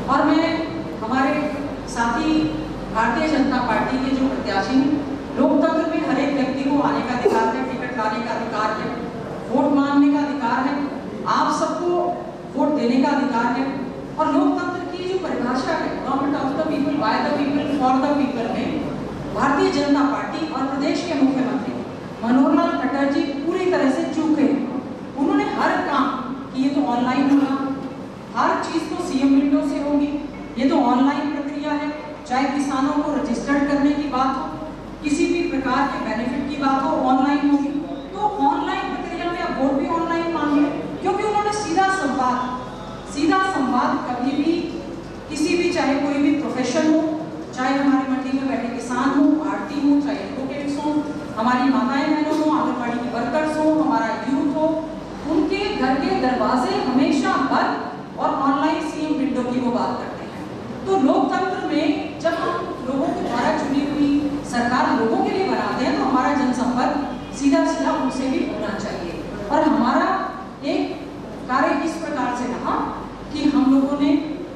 और मैं हमारे साथी भारतीय जनता पार्टी के जो प्रत्याशी हैं, लोकतंत्र में हर एक व्यक्ति को आने का अधिकार है, टिकट लाने का अधिकार है, वोट मांगने का अधिकार है, आप सबको वोट देने का अधिकार है। और लोकतंत्र की जो परिभाषा है, government of the people, by the people, for the people में भारतीय जनता पार्टी और प्रदेश के मुख्यमंत्री मनोहर लाल खट्टर जी पूरी तरह से चूके हैं। उन्होंने हर काम कि ये तो ऑनलाइन होगा, हर चीज तो सीएम विंडो से होगी, ये तो ऑनलाइन प्रक्रिया है, चाहे किसानों को रजिस्टर्ड करने की बात हो, किसी भी प्रकार के बेनिफिट की बात हो, ऑनलाइन होगी। तो ऑनलाइन प्रक्रिया में आप वोट भी ऑनलाइन मांगे, क्योंकि उन्होंने सीधा संवाद कभी भी किसी भी, चाहे कोई भी प्रोफेशन हो, चाहे हमारी मंडी में बैठे किसान हो, आड़ती हो, चाहे एडवोकेट्स हो, हमारी माताएं बहनों हो, आंगनबाड़ी के वर्कर्स हो, हमारा यूथ हो, उनके घर के दरवाजे हमेशा बंद और ऑनलाइन सीएम विंडो की वो बात करते हैं। तो लोकतंत्र में जब हम लोगों के द्वारा चुनी हुई सरकार लोगों के लिए बनाते हैं, तो हमारा जनसंपर्क सीधा सीधा उनसे भी होना चाहिए। और हमारा एक कार्य इस प्रकार से रहा कि हम लोगों ने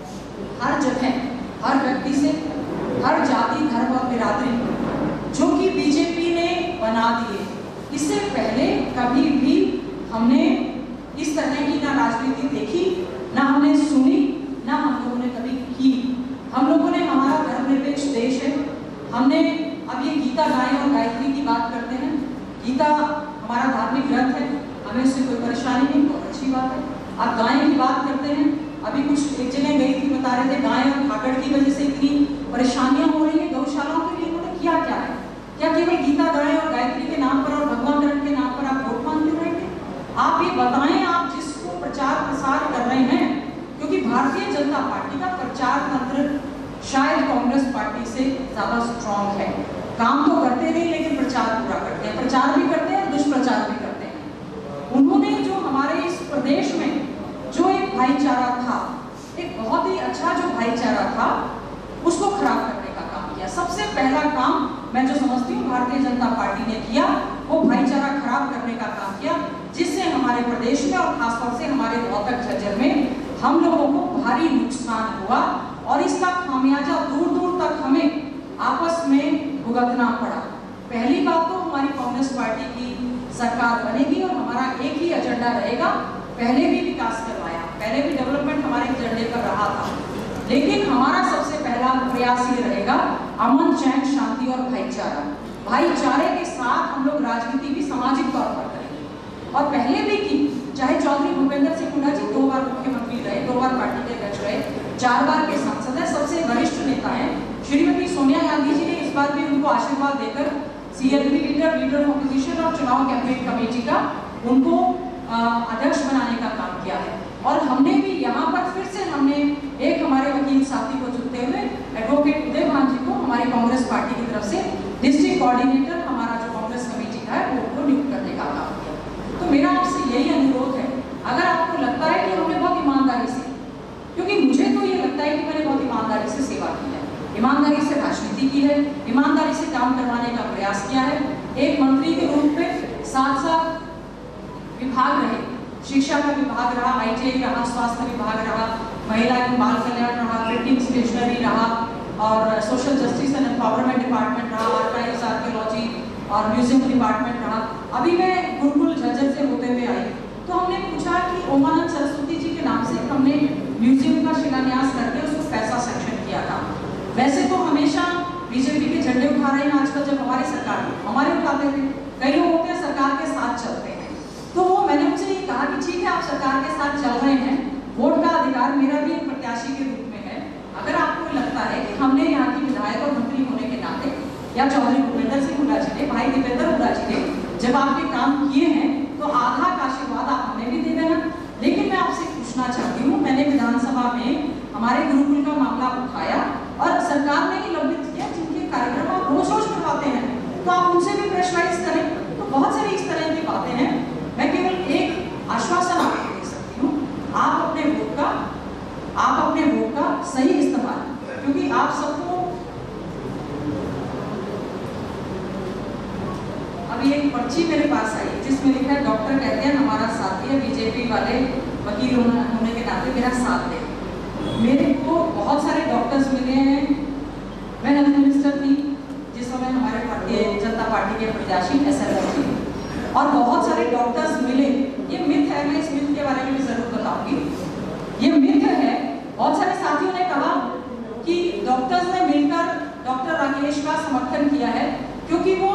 हर जगह, हर व्यक्ति से, हर जाति, धर्म और बिरादरी जो कि बीजेपी ने बना दिए, इससे पहले कभी भी हमने इस तरह की ना राजनीति देखी, ना हमने सुनी, ना हम लोगों ने कभी की। हम लोगों ने, हमारा धर्मनिरपेक्ष देश है, हमने अब ये गीता गाएं और गायत्री की बात करते हैं। गीता हमारा धार्मिक ग्रंथ है, हमें उससे कोई परेशानी नहीं, बहुत अच्छी बात है। आप गाय की बात करते हैं, अभी कुछ एक जगह गई थी, बता रहे थे गाय और खाकड़ की वजह से इतनी परेशानियां हो रही है गौशालाओं के लिए। उन्होंने किया क्या है? क्या केवल गीता गाय और गायत्री के नाम पर और भगवान के नाम पर आप वोट मांगते रहेंगे? आप ये बताएं, आप जिसको प्रचार प्रसार कर रहे हैं, क्योंकि भारतीय जनता पार्टी का प्रचार तंत्र शायद कांग्रेस पार्टी से ज्यादा स्ट्रॉन्ग है। काम तो करते नहीं, लेकिन प्रचार पूरा करते हैं, प्रचार भी करते हैं और दुष्प्रचार भी करते हैं। उन्होंने जो हमारे इस प्रदेश में जो एक भाईचारा था, एक बहुत ही अच्छा जो भाईचारा था, उसको खराब करने का काम किया। सबसे पहला काम मैं जो समझती हूँ भारतीय जनता पार्टी ने किया, वो भाईचारा खराब करने का काम किया, जिससे हमारे प्रदेश में और खासतौर से हमारे रोहतक झज्जर में हम लोगों को भारी नुकसान हुआ। और इसका खामियाजा दूर दूर तक हमें आपस में भुगतना पड़ा। पहली बात तो हमारी कांग्रेस पार्टी की सरकार बनेगी और हमारा एक ही एजेंडा रहेगा। पहले भी विकास करवाया, पहले भी डेवलपमेंट हमारे एजेंडे पर रहा था, लेकिन हमारा सबसे पहला प्रयास ये रहेगा अमन, चैन, शांति और भाईचारा। भाईचारे के साथ हम लोग राजनीति भी सामाजिक तौर पर करेंगे, और पहले भी की। चाहे चौधरी भूपेंद्र सिंह हुड्डा जी 2 बार मुख्यमंत्री रहे, 2 बार पार्टी के अध्यक्ष रहे, 4 बार के सांसद है, सबसे वरिष्ठ नेता है। श्रीमती सोनिया गांधी जी ने इस बार भी उनको आशीर्वाद देकर सीएलपी लीडर ऑफ अपोजिशन और चुनाव कैंपेन कमेटी का उनको अध्यक्ष बनाने का काम किया है। और हमने भी यहाँ पर फिर से हमने एक हमारे वकील साथी को चुनते हुए एडवोकेट उदय भान जी को हमारी कांग्रेस पार्टी की तरफ से डिस्ट्रिक्ट कोऑर्डिनेटर हमारा जो कांग्रेस कमेटी का है वो उनको नियुक्त करने का काम किया। तो मेरा आपसे यही अनुरोध है, अगर आपको लगता है कि हमने बहुत ईमानदारी से, क्योंकि मुझे तो ये लगता है कि मैंने बहुत ईमानदारी से सेवा की है, ईमानदारी से राजनीति की है, ईमानदारी से काम करवाने का प्रयास किया है। एक मंत्री के रूप में 7 विभाग रहे, शिक्षा का विभाग रहा, आईटीआई रहा, स्वास्थ्य विभाग रहा, महिला एवं बाल कल्याण रहा, प्रिंटिंग स्टेशनरी रहा, और social justice and empowerment department रहा, आर्काइव्स, आर्कियोलॉजी और म्यूजियम डिपार्टमेंट रहा। अभी मैं गुरुकुल झज्जर से होते हुए आई, तो हमने पूछा कि ओमानंद सरस्वती जी के नाम से हमने म्यूजियम का शिलान्यास करके उसको पैसा सैंक्शन किया था। वैसे तो हमेशा बीजेपी के झंडे उठा रहे हैं आजकल, जब हमारी सरकार हमारे उठाते थे, कई लोग होते हैं सरकार के साथ चलते हैं। तो वो मैंने उनसे ये कहा कि ठीक है, आप सरकार के साथ चल रहे हैं, वोट का अधिकार मेरा भी एक प्रत्याशी के रूप में है। अगर आपको लगता है कि हमने यहाँ की विधायक और मंत्री होने के नाते, या चौधरी भूपेंद्र सिंह हुड्डा जी ने, भाई दीपेंद्र हुड्डा जी ने जब आपके काम किए हैं, तो आधा का आशीर्वाद आप हमें भी दे देना। लेकिन मैं आपसे पूछना चाहती हूँ, मैंने विधानसभा में हमारे गुरुकुल का मामला उठाया और सरकार ने ही लंबित किया, जिनके कार्यक्रम आप रोज रोज करवाते हैं, तो आप उनसे भी प्रेशराइज करें। तो बहुत सारी इस तरह की बातें हैं। मैं केवल एक आश्वासन आपको दे सकती हूँ, आप अपने वोट का सही इस्तेमाल, क्योंकि आप सबको अभी एक पर्ची मेरे पास आई जिसमें लिखा है डॉक्टर कहते हैं हमारा साथी है, बीजेपी वाले वकील होने के नाते मेरा साथ दे। मेरे को बहुत सारे डॉक्टर्स मिले हैं। मैं हेल्थ मिनिस्टर थी जिस समय हमारे भारतीय जनता पार्टी के प्रत्याशी SLO थे, और बहुत सारे डॉक्टर्स मिले। ये मिथ है, मैं इस मिथ के बारे में भी जरूर बताऊंगी। ये मिथ है। बहुत सारे साथियों ने कहा कि डॉक्टर्स ने मिलकर डॉक्टर राकेश का समर्थन किया है क्योंकि वो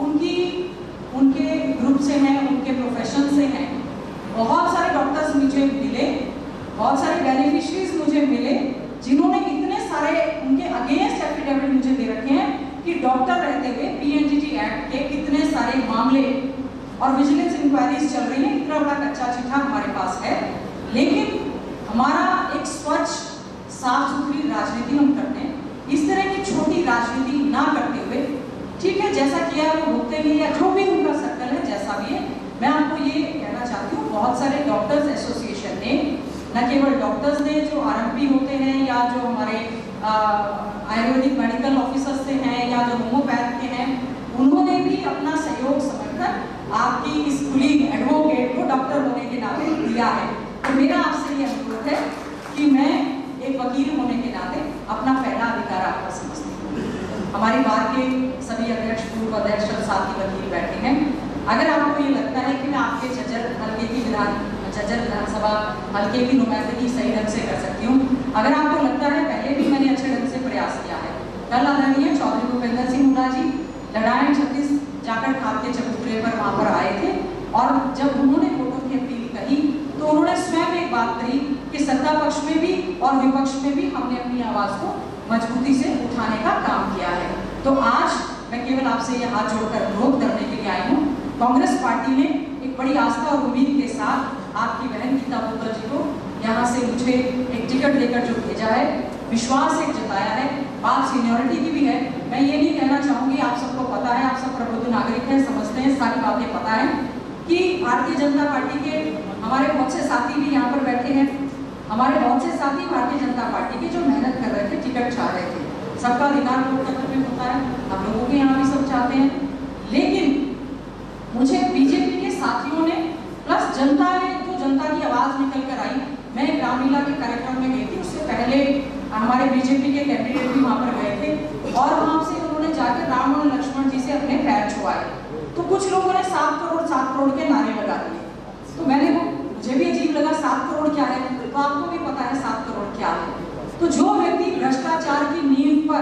उनके ग्रुप से हैं, उनके प्रोफेशन से हैं। बहुत सारे डॉक्टर्स मुझे मिले, बहुत सारे बेनिफिशियरीज मुझे मिले जिन्होंने इतने सारे उनके अगेंस्ट एफिडेविट मुझे दे रखे हैं कि डॉक्टर रहते हुए PNGT एक्ट के कितने सारे मामले और विजिलेंस इंक्वायरीज चल रही हैं। इतना बड़ा कच्चा चिट्ठा हमारे पास है, लेकिन हमारा एक स्वच्छ साफ सुथरी राजनीति हम करते हैं। इस तरह की छोटी राजनीति ना करते हुए, ठीक है जैसा किया वो भुगतेंगे या जो भी उनका सर्कल है जैसा भी है। मैं आपको ये कहना चाहती हूँ, बहुत सारे डॉक्टर्स एसोसिएशन ने, न केवल डॉक्टर्स ने जो RMP होते हैं या जो हमारे आयुर्वेदिक मेडिकल ऑफिसर्स से हैं या जो होम्योपैथ के हैं, उन्होंने भी अपना सहयोग समझकर आपकी इस कुलीग एडवोकेट को डॉक्टर होने के नाते दिया है। तो मेरा आपसे ये अनुरोध है कि मैं एक वकील होने के नाते अपना पहला अधिकार आपका समझती हूँ। हमारी बार के सभी अध्यक्ष, पूर्व अध्यक्ष और साथी वकील बैठे हैं। अगर आपको ये लगता है कि मैं आपके झज्जर विधानसभा हल्के की नुमाइंदगी सही ढंग से कर सकती हूँ, अगर आपको लगता है पहले भी मैंने अच्छे ढंग से प्रयास किया है। कल आदरणीय चौधरी भूपेंद्र सिंह हुड्डा जी लड़ाई 36 जाकर खाद के चबूतरे पर वहाँ पर आए थे, और जब उन्होंने वोटों की अपील कही तो उन्होंने स्वयं एक बात कही कि सत्ता पक्ष में भी और विपक्ष में भी हमने अपनी आवाज को मजबूती से उठाने का काम किया है। तो आज मैं केवल आपसे ये हाथ जोड़कर अनुरोध करने के लिए आई हूँ। कांग्रेस पार्टी ने एक बड़ी आस्था और उम्मीद के साथ आपकी बहन गीता बुद्धल जी को यहाँ से मुझे एक टिकट देकर जो भेजा है, विश्वास एक जताया है, बात सीनियोरिटी की भी है। मैं ये नहीं कहना चाहूँगी, आप सबको पता है, आप सब प्रबुद्ध नागरिक हैं, समझते हैं, सारी बातें पता है कि भारतीय जनता पार्टी के हमारे बहुत से साथी भी यहाँ पर बैठे हैं। हमारे बहुत से साथी भारतीय जनता पार्टी के जो मेहनत कर रहे थे, टिकट चाह रहे थे। सबका अधिकार लोकतंत्र में होता है, हम लोगों के यहाँ भी सब चाहते हैं, लेकिन मुझे बीजेपी के साथियों ने प्लस जनता ने, जो जनता की आवाज निकल कर आई, मैं रामलीला के कार्यक्रम में गई थी, उससे पहले हमारे बीजेपी के कैंडिडेट भी वहाँ पर गए थे और वहाँ से उन्होंने जाकर राम और लक्ष्मण जी से अपने पैर छुआए। तो कुछ लोगों ने 7 करोड़ के नारे लगा दिए। तो मुझे भी अजीब लगा, 7 करोड़ क्या है? तो आपको भी पता है 7 करोड़ क्या है। तो जो व्यक्ति भ्रष्टाचार की नींव पर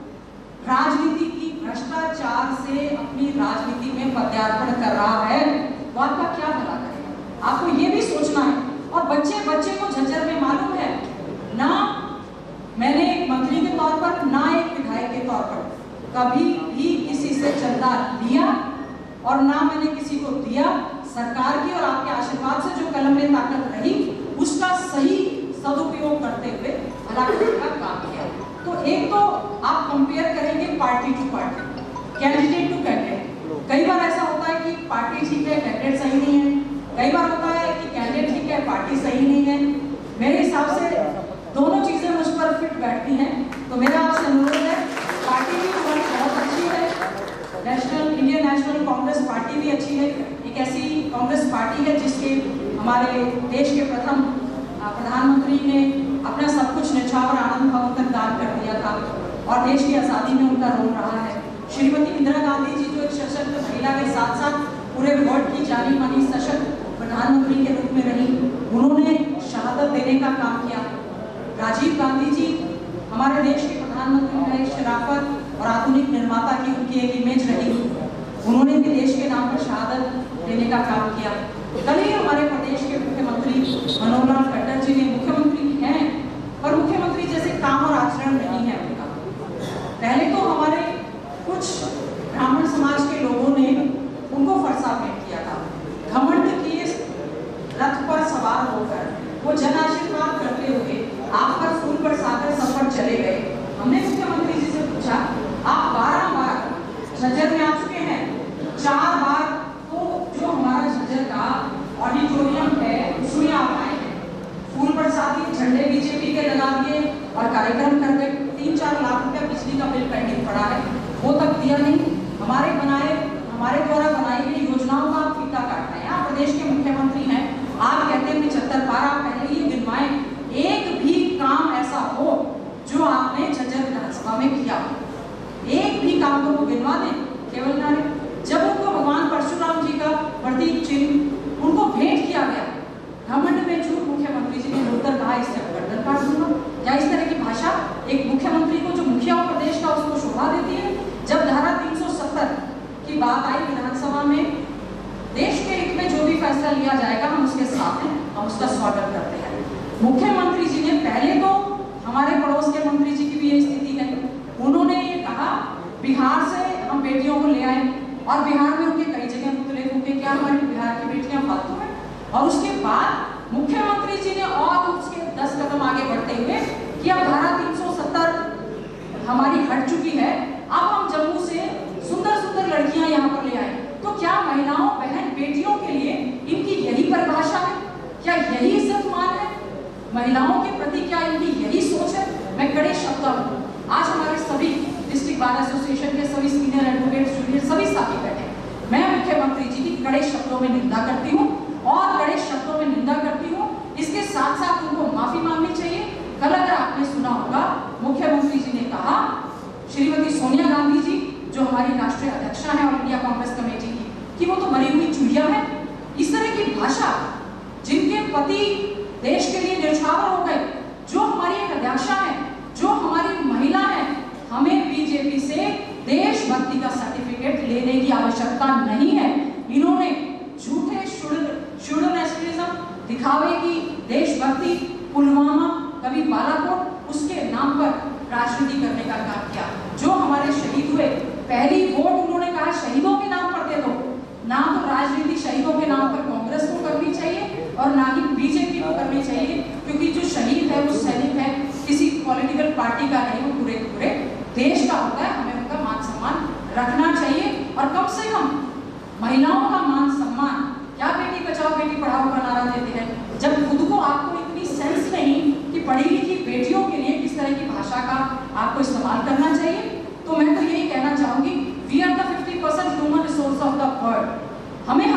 राजनीति की भ्रष्टाचार से अपनी राजनीति में पदार्पण कर रहा है, वो आपका क्या भला करेगा? आपको ये भी सोचना है। और बच्चे को झज्जर में मालूम है ना, मैंने एक मंत्री के तौर पर ना एक विधायक के तौर पर कभी भी किसी से चंदा लिया और ना मैंने किसी को दिया। सरकार की और आपके आशीर्वाद से जो कलम में ताकत रही, उसका सही सदुपयोग करते हुए भला करने का काम किया। तो एक तो आप कंपेयर करेंगे party to party, candidate to candidate. कई बार ऐसा होता है कि पार्टी ठीक है, कैंडिडेट सही नहीं है। कई बार होता है कि कैंडिडेट ठीक है, पार्टी सही नहीं है। मेरे हिसाब से दोनों चीजें मुझ पर फिट बैठती हैं। तो मेरा आपसे अनुरोध है, पार्टी भी बहुत अच्छी है, इंडियन नेशनल कांग्रेस पार्टी भी अच्छी है। एक ऐसी कांग्रेस पार्टी है जिसके हमारे देश के प्रथम प्रधानमंत्री ने अपना सब कुछ न्यौछावर आनंद भवन तक दान कर दिया था और देश की आज़ादी में उनका रोल रहा है। श्रीमती इंदिरा गांधी जी जो एक सशक्त महिला के साथ साथ पूरे वर्ल्ड की जानी मानी सशक्त प्रधानमंत्री के रूप में रही, उन्होंने शहादत देने का काम किया। राजीव गांधी जी हमारे देश के प्रधानमंत्री रहे, शराफत और आधुनिक निर्माता की उनकी एक इमेज रही, उन्होंने भी देश के नाम पर शहादत देने का काम किया। कल ही हमारे प्रदेश के मुख्यमंत्री मनोहर लाल खट्टर जी ने, मुख्यमंत्री हैं पर मुख्यमंत्री जैसे काम और आचरण नहीं है उनका। पहले तो हमारे कुछ ब्राह्मण समाज के लोगों ने उनको फरसा भेंट किया था। घमंड की रथ पर सवार होकर वो जन आशीर्वाद करते हुए आप पर फूल बरसाकर सफर चले गए। हमने मुख्यमंत्री जी से पूछा, आप 12 बार झज्जर में आ चुके हैं, 4 बार तो जो हमारा झज्जर का ऑडिटोरियम है उसमें आप आए हैं, फूल बरसाती, झंडे बीजेपी के लगा दिए और कार्यक्रम कर गए। 3-4 लाख रुपया बिजली का बिल पेंडिंग पड़ा है, वो तक दिया नहीं। हमारे द्वारा बनाई गई योजनाओं का आप फीता काट रहे हैं। आप प्रदेश के मुख्यमंत्री हैं, आप कहते हैं 75 बार, आप पहले ही गिनवाएं एक भी काम ऐसा हो में किया, एक भी काम को वो गिनवा दें केवल नारे। जब उनको भगवान परशुराम जी का प्रतीक चिन्ह उनको भेंट किया गया, घमंड में झूठ मुख्यमंत्री जी ने बोलकर कहा इससे गर्दन काट दूंगा। क्या इस तरह की भाषा एक मुख्यमंत्री को, जो मुखिया और प्रदेश का, उसको शोभा देती है? जब धारा 370 की बात आई विधानसभा में, देश के हित में जो भी फैसला लिया जाएगा हम उसके साथ हैं, हम उसका स्वागत करते हैं। मुख्यमंत्री जी ने पहले तो, हमारे पड़ोस के मंत्री जी की भी यही स्थिति है, उन्होंने ये कहा बिहार से हम बेटियों को ले आए और बिहार में उनके कई जगह पुतले फूके, क्या हमारी बिहार की बेटियां फालतू हैं? और उसके बाद मुख्यमंत्री जी ने और उसके 10 कदम आगे बढ़ते हुए कि अब धारा 370 हमारी हट चुकी है, अब हम जम्मू से सुंदर सुंदर लड़कियां यहाँ पर ले आए। तो क्या महिलाओं, बहन, बेटियों के लिए इनकी यही परिभाषा है? क्या यही इज्जत मान है? महिलाओं के प्रति क्या इनकी यही सोच है? मैं कड़े शब्दों में, आज हमारे सभी डिस्ट्रिक्ट बार एसोसिएशन के सभी सीनियर एडवोकेट, जूनियर सभी साथी बैठे, मैं मुख्यमंत्री जी की कड़े शब्दों में निंदा करती हूँ और कड़े शब्दों में निंदा करती हूँ। इसके साथ साथ उनको माफी मांगनी चाहिए। कल अगर आपने सुना होगा, मुख्यमंत्री जी ने कहा श्रीमती सोनिया गांधी जी, जो हमारी राष्ट्रीय अध्यक्षा है और इंडिया कांग्रेस कमेटी की, कि वो तो मरी हुई चूहिया है। इस तरह की भाषा, जिनके पति देश के लिए न्यौछावर हो गए, जो हमारी एक अध्यक्षा है, जो हमारी महिला है, हमें बीजेपी से देशभक्ति का सर्टिफिकेट लेने की आवश्यकता नहीं है। इन्होंने झूठे नेशनलिज्म, दिखावे की देशभक्ति, पुलवामा, कभी बालाकोट, उसके नाम पर राजनीति करने का काम किया। जो हमारे शहीद हुए, पहली वोट उन्होंने कहा शहीदों के नाम पर दे दो। ना तो राजनीति शहीदों के नाम पर कांग्रेस को करनी चाहिए और ना ही बीजेपी को करनी चाहिए, क्योंकि जो शहीद है वो सैनिक है, किसी पॉलिटिकल पार्टी का नहीं, वो पूरे पूरे देश का होता है। हमें उनका मान सम्मान रखना चाहिए और कम से कम महिलाओं का मान सम्मान। क्या बेटी बचाओ बेटी पढ़ाओ का नारा देते हैं, जब खुद को, आपको इतनी सेंस नहीं कि पढ़ी लिखी बेटियों के लिए किस तरह की भाषा का आपको इस्तेमाल करना चाहिए। तो मैं तो यही कहना चाहूंगी, we are the 50% human resource of the world. हमें